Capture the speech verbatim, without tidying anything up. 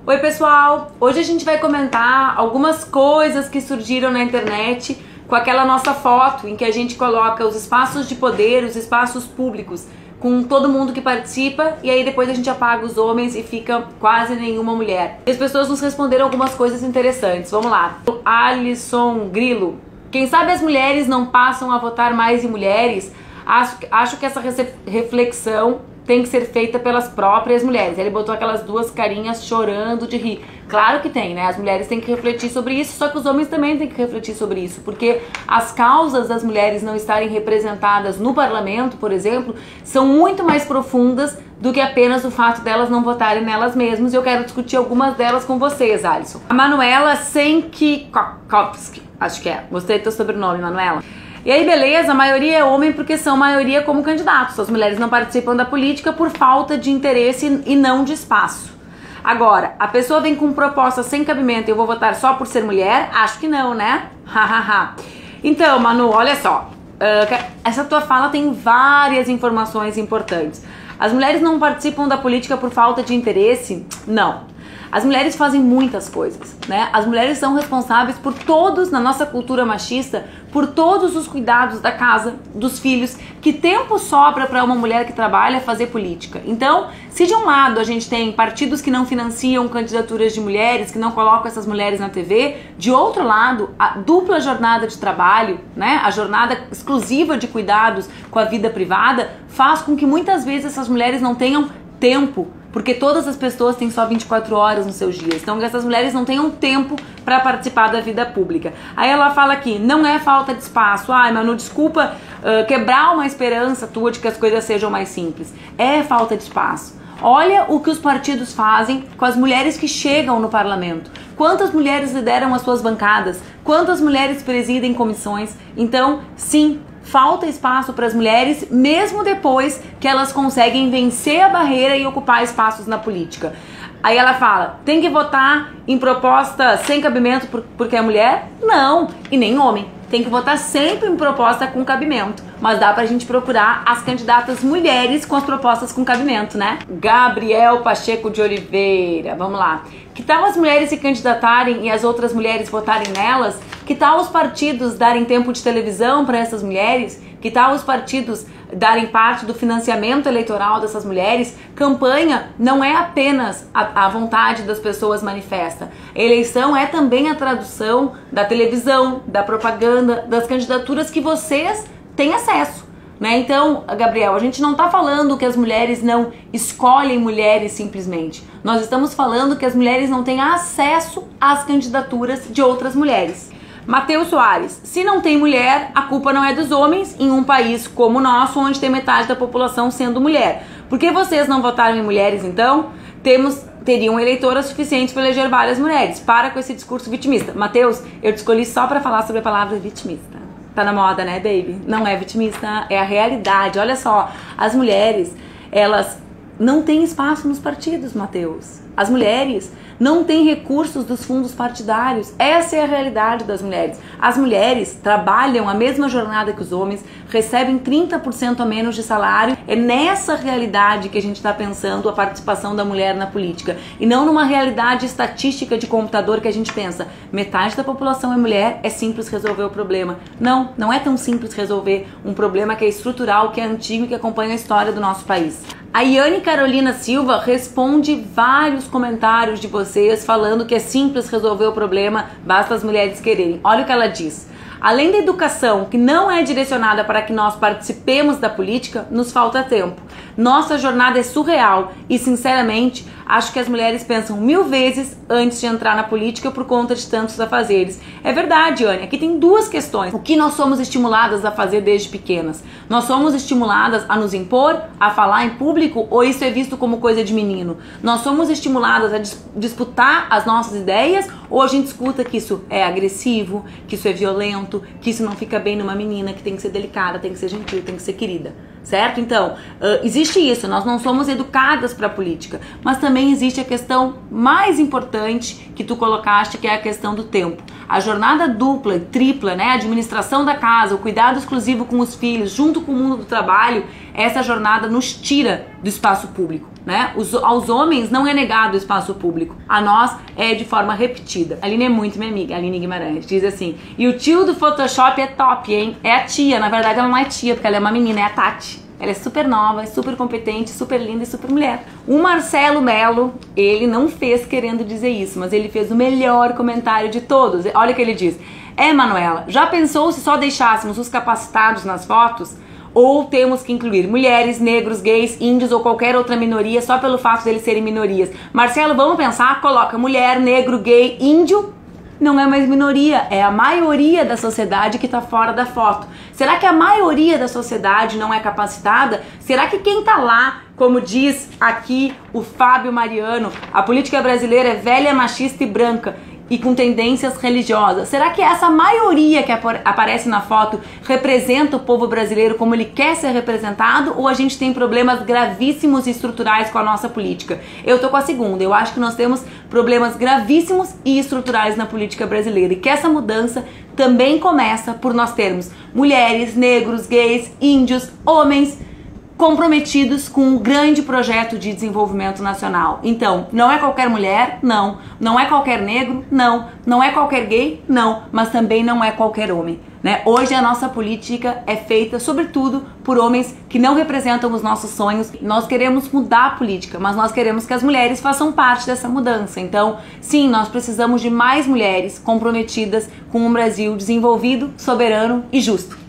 Oi pessoal, hoje a gente vai comentar algumas coisas que surgiram na internet com aquela nossa foto em que a gente coloca os espaços de poder, os espaços públicos, com todo mundo que participa, e aí depois a gente apaga os homens e fica quase nenhuma mulher. E as pessoas nos responderam algumas coisas interessantes. Vamos lá. Alisson Grilo: quem sabe as mulheres não passam a votar mais em mulheres? Acho, acho que essa reflexão tem que ser feita pelas próprias mulheres. Ele botou aquelas duas carinhas chorando de rir. Claro que tem, né? As mulheres têm que refletir sobre isso, só que os homens também têm que refletir sobre isso, porque as causas das mulheres não estarem representadas no parlamento, por exemplo, são muito mais profundas do que apenas o fato delas não votarem nelas mesmas, e eu quero discutir algumas delas com vocês, Alisson. A Manuela Senkikowski, acho que é. Gostei do teu sobrenome, Manuela. E aí, beleza, a maioria é homem porque são maioria como candidatos. As mulheres não participam da política por falta de interesse e não de espaço. Agora, a pessoa vem com proposta sem cabimento e eu vou votar só por ser mulher? Acho que não, né? Hahaha. Então, Manu, olha só. Uh, essa tua fala tem várias informações importantes. As mulheres não participam da política por falta de interesse? Não. As mulheres fazem muitas coisas, né? As mulheres são responsáveis por todos, na nossa cultura machista, por todos os cuidados da casa, dos filhos. Que tempo sobra para uma mulher que trabalha fazer política? Então, se de um lado a gente tem partidos que não financiam candidaturas de mulheres, que não colocam essas mulheres na T V, de outro lado, a dupla jornada de trabalho, né? A jornada exclusiva de cuidados com a vida privada, faz com que muitas vezes essas mulheres não tenham tempo, porque todas as pessoas têm só vinte e quatro horas nos seus dias. Então essas mulheres não tenham tempo para participar da vida pública. Aí ela fala aqui, não é falta de espaço. Ai, Manu, desculpa uh, quebrar uma esperança tua de que as coisas sejam mais simples. É falta de espaço. Olha o que os partidos fazem com as mulheres que chegam no parlamento. Quantas mulheres lideram as suas bancadas? Quantas mulheres presidem comissões? Então, sim, falta espaço para as mulheres, mesmo depois que elas conseguem vencer a barreira e ocupar espaços na política. Aí ela fala, tem que votar em proposta sem cabimento porque é mulher? Não, e nem homem. Tem que votar sempre em proposta com cabimento. Mas dá pra gente procurar as candidatas mulheres com as propostas com cabimento, né? Gabriel Pacheco de Oliveira, vamos lá. Que tal as mulheres se candidatarem e as outras mulheres votarem nelas? Que tal os partidos darem tempo de televisão para essas mulheres? Que tal os partidos darem parte do financiamento eleitoral dessas mulheres? Campanha não é apenas a, a vontade das pessoas manifesta. Eleição é também a tradução da televisão, da propaganda, das candidaturas que vocês têm acesso, né? Então, Gabriel, a gente não está falando que as mulheres não escolhem mulheres simplesmente. Nós estamos falando que as mulheres não têm acesso às candidaturas de outras mulheres. Matheus Soares: se não tem mulher, a culpa não é dos homens em um país como o nosso, onde tem metade da população sendo mulher. Por que vocês não votaram em mulheres, então? Temos, teriam eleitoras suficientes para eleger várias mulheres. Para com esse discurso vitimista. Matheus, eu te escolhi só para falar sobre a palavra vitimista. Tá na moda, né, baby? Não é vitimista, é a realidade. Olha só, as mulheres, elas não têm espaço nos partidos, Matheus. As mulheres não têm recursos dos fundos partidários. Essa é a realidade das mulheres. As mulheres trabalham a mesma jornada que os homens, recebem trinta por cento a menos de salário. É nessa realidade que a gente está pensando a participação da mulher na política. E não numa realidade estatística de computador que a gente pensa, metade da população é mulher, é simples resolver o problema. Não, não é tão simples resolver um problema que é estrutural, que é antigo e que acompanha a história do nosso país. A Yane Carolina Silva responde vários comentários de vocês falando que é simples resolver o problema, basta as mulheres quererem. Olha o que ela diz. Além da educação, que não é direcionada para que nós participemos da política, nos falta tempo. Nossa jornada é surreal e, sinceramente, acho que as mulheres pensam mil vezes antes de entrar na política por conta de tantos afazeres. É verdade, Anne, aqui tem duas questões. O que nós somos estimuladas a fazer desde pequenas? Nós somos estimuladas a nos impor, a falar em público, ou isso é visto como coisa de menino? Nós somos estimuladas a dis disputar as nossas ideias, ou a gente escuta que isso é agressivo, que isso é violento, que isso não fica bem numa menina, que tem que ser delicada, tem que ser gentil, tem que ser querida, certo? Então, uh, existe isso, nós não somos educadas para a política, mas também existe a questão mais importante que tu colocaste, que é a questão do tempo. A jornada dupla e tripla, né, a administração da casa, o cuidado exclusivo com os filhos, junto com o mundo do trabalho, essa jornada nos tira do espaço público, né? Os, aos homens não é negado o espaço público, a nós é de forma repetida. A Aline é muito minha amiga, a Aline Guimarães, diz assim: e o tio do Photoshop é top, hein? É a tia, na verdade ela não é tia, porque ela é uma menina, é a Tati. Ela é super nova, é super competente, super linda e super mulher. O Marcelo Melo, ele não fez querendo dizer isso, mas ele fez o melhor comentário de todos. Olha o que ele diz: é, Manuela, já pensou se só deixássemos os capacitados nas fotos? Ou temos que incluir mulheres, negros, gays, índios ou qualquer outra minoria só pelo fato deles serem minorias? Marcelo, vamos pensar? Coloca mulher, negro, gay, índio. Não é mais minoria, é a maioria da sociedade que está fora da foto. Será que a maioria da sociedade não é capacitada? Será que quem está lá, como diz aqui o Fábio Mariano, a política brasileira é velha, machista e branca e com tendências religiosas? Será que essa maioria que aparece na foto representa o povo brasileiro como ele quer ser representado, ou a gente tem problemas gravíssimos e estruturais com a nossa política? Eu tô com a segunda. Eu acho que nós temos problemas gravíssimos e estruturais na política brasileira e que essa mudança também começa por nós termos mulheres, negros, gays, índios, homens comprometidos com um grande projeto de desenvolvimento nacional. Então, não é qualquer mulher, não. Não é qualquer negro, não. Não é qualquer gay, não. Mas também não é qualquer homem, né? Hoje a nossa política é feita, sobretudo, por homens que não representam os nossos sonhos. Nós queremos mudar a política, mas nós queremos que as mulheres façam parte dessa mudança. Então, sim, nós precisamos de mais mulheres comprometidas com um Brasil desenvolvido, soberano e justo.